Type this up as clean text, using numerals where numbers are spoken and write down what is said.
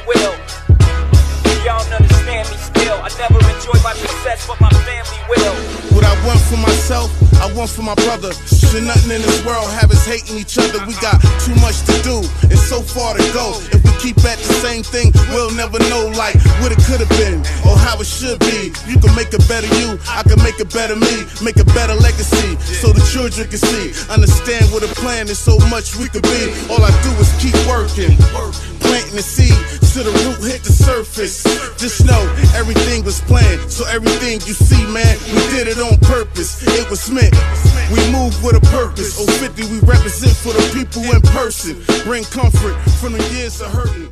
will. Y'all don't understand me still. I never enjoy my success, but my family will. What I want for myself, I want for my brother. Should nothing in this world have us hating each other. We got too much to do and so far to go. If we keep at the same thing, we'll never know like what it could have been or how it should be. You can make a better you, I can make a better me, make a better legacy so the children can see. Understand what a plan is, so much we could be. All I do is keep working, planting the seed till the root hit the surface. Just know everything was planned, so everything you see, man, we did it on purpose. It was meant. We move with a purpose. 050, we represent for the people in person. Bring comfort from the years of hurting.